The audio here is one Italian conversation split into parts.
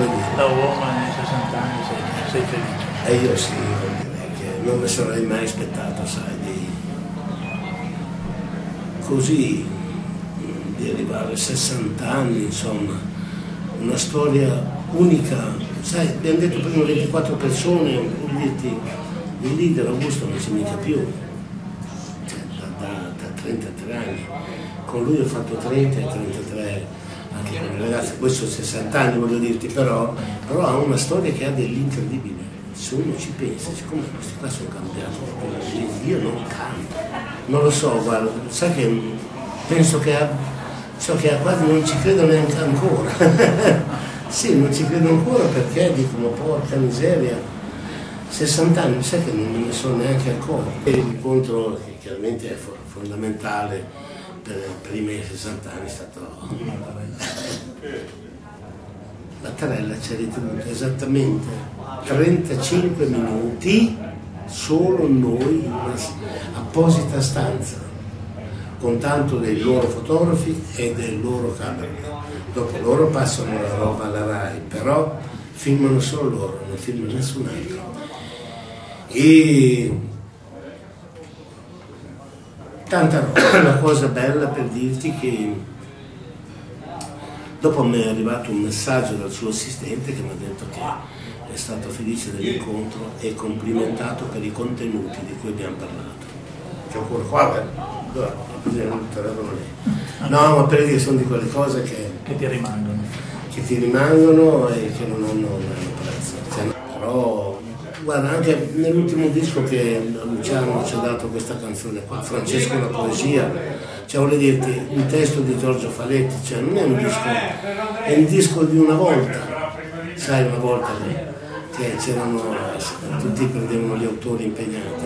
come dire. Da uomo nei 60 anni sei felice. E io sì, direi che non mi sarei mai aspettato, sai, così, di arrivare a 60 anni, insomma, una storia unica. Sai, abbiamo detto prima 24 persone, vuol dirti, il leader Augusto non c'è mica più, cioè, da 33 anni. Con lui ho fatto 30 e 33, anche con i ragazzi, poi sono 60 anni, voglio dirti, però ha una storia che ha dell'incredibile. Se uno ci pensa, siccome questi qua sono cambiati, io non canto, non lo so, guarda, sai che penso che quasi non ci credo neanche ancora. Sì, non ci credo ancora perché dicono porca miseria, 60 anni, sai che non me ne sono neanche accorto. L'incontro che chiaramente è fondamentale per i miei 60 anni è stato Mattarella. Ci ha ritenuto esattamente 35 minuti, solo noi, in una apposita stanza, con tanto dei loro fotografi e del loro camera. Dopo loro passano la roba alla RAI, però filmano solo loro, non filma nessun altro. E tanta roba. La cosa bella per dirti che dopo mi è arrivato un messaggio dal suo assistente che mi ha detto che è stato felice dell'incontro e complimentato per i contenuti di cui abbiamo parlato. C'è ancora qua, no, ma per dire sono di quelle cose che ti rimangono e che non hanno prezzo. Cioè, però guarda, anche nell'ultimo disco che Luciano ci ha dato questa canzone qua, Francesco la poesia, cioè voglio dirti, il testo di Giorgio Faletti, cioè non è un disco, è un disco di una volta, sai, una volta che c'erano, tutti prendevano gli autori impegnati.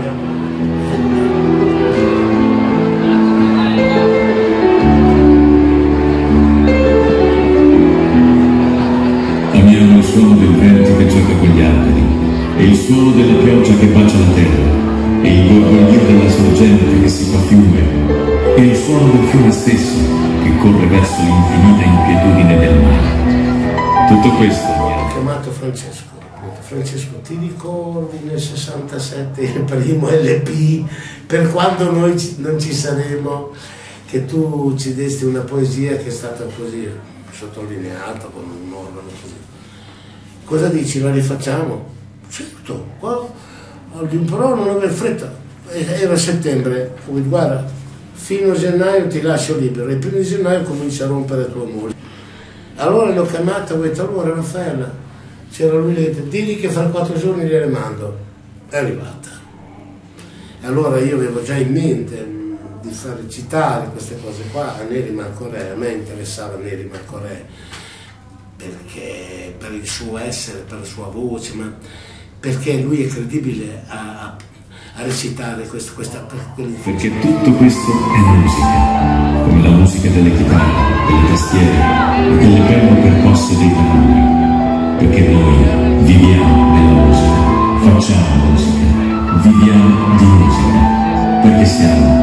Amiamo il suono del vento che gioca con gli alberi, e il suono della pioggia che bacia la terra, e il gorgoglio della sorgente che si fa fiume, e il suono del fiume stesso che corre verso l'infinita inquietudine del mare. Tutto questo ho chiamato Francesco. Francesco, ti ricordi nel 67 il primo LP, per quando noi non ci saremo, che tu ci desti una poesia che è stata così sottolineata con un organo così. Cosa dici, la rifacciamo? Certo, però non aver fretta. Era settembre, guarda, fino a gennaio ti lascio libero, e il 1° gennaio comincia a rompere la tua moglie. Allora l'ho chiamata, ho detto, allora Raffaella, c'era lui, le detto, digli che fra 4 giorni gliele mando. È arrivata. E allora io avevo già in mente di far recitare queste cose qua a Neri Marcorè. A me interessava Neri Marcorè perché per il suo essere, per la sua voce, ma perché lui è credibile a recitare questa perché tutto questo è musica, come la musica delle chitarre, delle tastiere e delle perle percosse dei tamburi. Perché noi viviamo nella musica, facciamo musica, viviamo di musica, perché siamo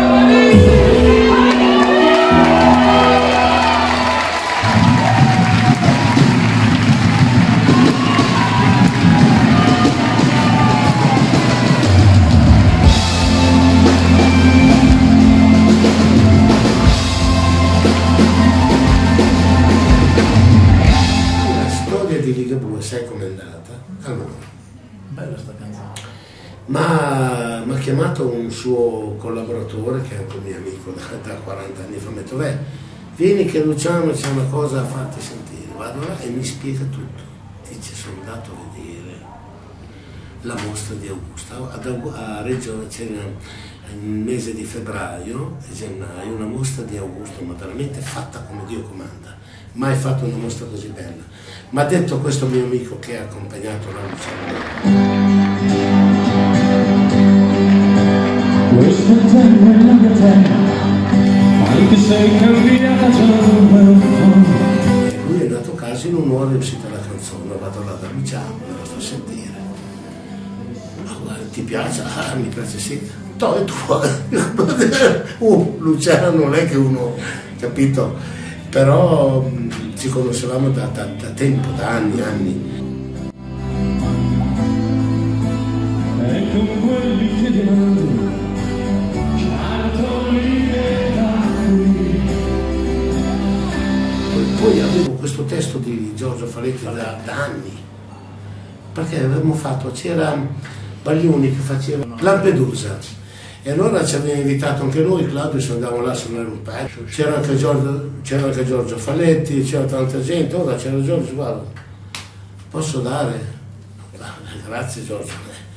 di Ligabue, sai com'è andata? Allora, bella sta canzone. Ma mi ha chiamato un suo collaboratore, che è anche un mio amico da 40 anni fa, mi ha detto, vieni che Luciano c'è una cosa a farti sentire. Vado là e mi spiega tutto. Dice, sono andato a vedere la mostra di Augusto. A Reggio c'era nel mese di febbraio e gennaio una mostra di Augusto, ma veramente fatta come Dio comanda. Mai fatto una mostra così bella. Mi ha detto questo mio amico che ha accompagnato la Luciano. Questo tempo è lungo tempo, anche sei cambiato. E lui è nato caso in un'ora è uscita la canzone, vado là da Luciano, me la sto a sentire. Ma guarda, ti piace? Ah, mi piace sì. E tu, Luciano non è che uno, capito? Però ci conoscevamo da tempo, da anni. E con quelli che diamanti Poi avevo questo testo di Giorgio Faletti da anni, perché avevamo fatto, c'era Baglioni che faceva Lampedusa, e allora ci aveva invitato anche noi, Claudio, se andavamo là a suonare un pezzo, c'era anche Giorgio Faletti, c'era tanta gente, ora c'era Giorgio, guarda, posso dare? Grazie Giorgio,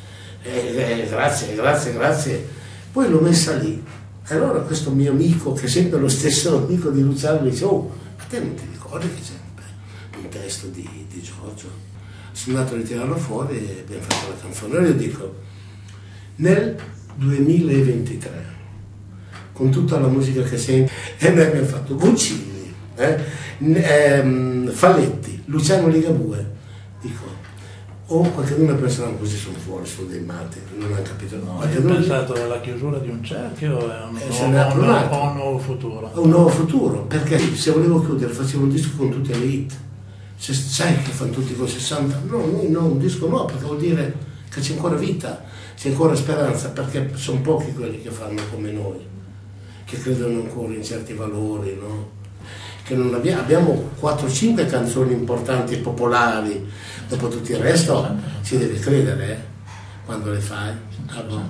grazie. Poi l'ho messa lì, e allora questo mio amico, che è sempre lo stesso amico di Luciano, mi dice, oh, a te non ti ricordi che c'è un testo di Giorgio? Sono andato a ritirarlo fuori e abbiamo fatto la canzone. E io dico, nel 2023, con tutta la musica che senti, e noi abbiamo fatto Guccini, Faletti, Luciano Ligabue, dico, qualcuno penserà così sono fuori, sono dei matti, non hanno capito. No, io ho pensato alla chiusura di un cerchio e a un nuovo futuro. Un nuovo futuro, perché se volevo chiudere facevo un disco con tutte le hit. Se sai che fanno tutti con 60, no, un disco no, perché vuol dire che c'è ancora vita, c'è ancora speranza, perché sono pochi quelli che fanno come noi, che credono ancora in certi valori, no? Che non abbiamo 4-5 canzoni importanti e popolari, dopo tutto il resto ci devi credere, quando le fai. Allora,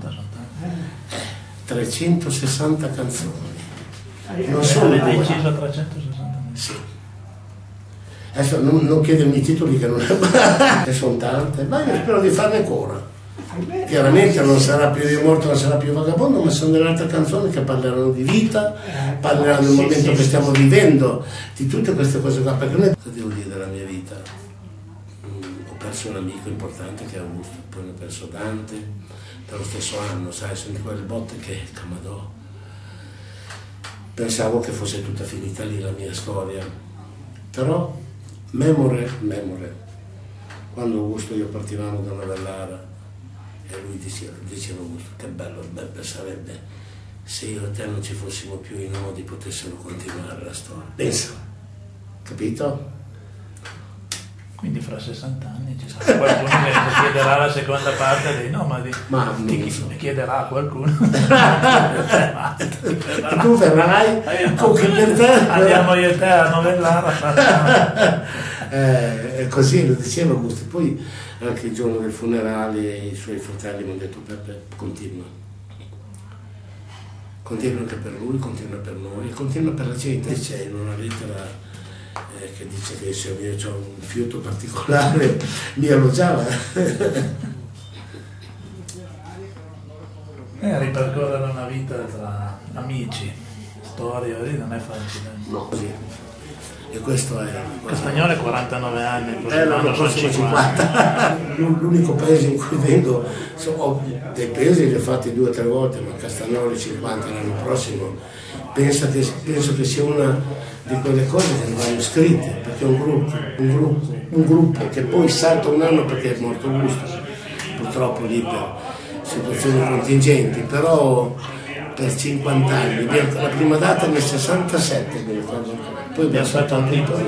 360 canzoni. Non sono deciso 360. Sì. Adesso non chiedermi i titoli che non sono tante, ma io spero di farne ancora. Chiaramente non sarà più Io morto, non sarà più Vagabondo, ma sono delle altre canzoni che parleranno di vita, parleranno del momento che stiamo vivendo, di tutte queste cose qua, perché noi, cosa devo dire della mia vita? Ho perso un amico importante che è Augusto, poi ne ho perso Dante, dallo stesso anno, sai, sono di quelle botte che Camadò. Pensavo che fosse tutta finita lì la mia storia, però memore, quando Augusto e io partivamo da Novellara, e lui diceva Augusto, che bello sarebbe se io e te non ci fossimo più, i nodi potessero continuare la storia. Pensa, capito? Quindi fra 60 anni ci sarà qualcuno che chiederà la seconda parte dei nomadi. Ma non so. Chiederà qualcuno. E tu verrai con che per te? Andiamo io e te a Novellara. È così, lo diceva Augusto. Poi anche il giorno del funerale i suoi fratelli mi hanno detto Peppe, continua anche per lui, continua per noi, continua per la gente. C'è in una lettera che dice che se io ho un fiuto particolare mi elogiava. Ripercorrere una vita tra amici, storie, non è facile. No, sì. E questo è... Castagnolo è 49 anni, l'anno prossimo 50. L'unico paese in cui vengo, ho dei paesi li ho fatti 2 o 3 volte, ma Castagnolo 50 l'anno prossimo. Penso che sia una di quelle cose che non vanno scritte, perché è un gruppo che poi salta un anno perché è morto Augusto, purtroppo lì per situazioni contingenti, però per 50 anni, la prima data nel 67 mi ricordo ancora. Poi abbiamo fatto un titolo.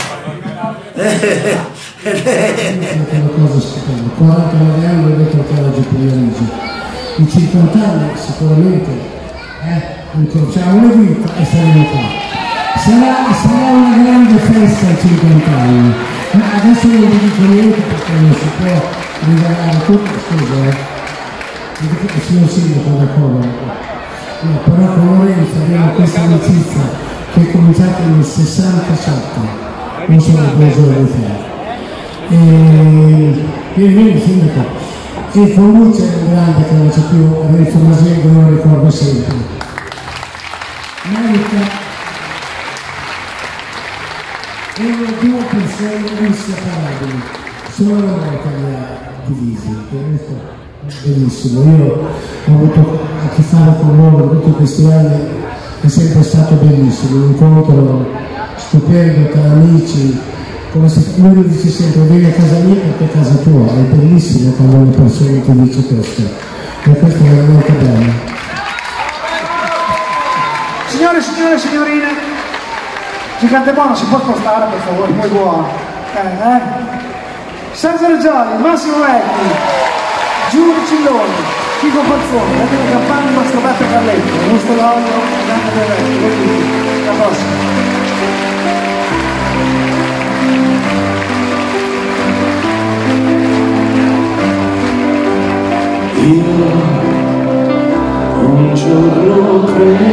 È una cosa stupenda. 49 anni ho detto che oggi per Parigi. In 50 anni sicuramente incrociamo le vita e saremo qua. Sarà una grande festa a 50 anni. Ma adesso non vi dico niente perché non si può rivelare tutto, scusa, il signor sindaco d'accordo. No, però con Lorenzo abbiamo questa amicizia che è cominciata nel 67, non sono 2 giorni fa. Vieni sindaco, e con lui c'è un grande che non c'è più, Renzo Masengo, lo ricordo sempre. Merita, erano 2 persone inseparabili, solo la volta li ha divisi, benissimo. Io ho avuto a che fare con loro tutti questi anni, è sempre stato bellissimo, un incontro stupendo tra amici, come se lui mi dice sempre vieni a casa mia perché è casa tua, è bellissimo quando una persona ti dice questo, e questo è veramente bello. Signore e signorine, Gigante buono, si può spostare per favore, poi buono. Sergio Reggioli, Massimo Vecchi, Giulio Cilloni, Chico Pazzoni, Davide Campani, Mastroberto Carletto, Augusto D'Olio, Gianni Del Vecchio. La prossima. Io un giorno credo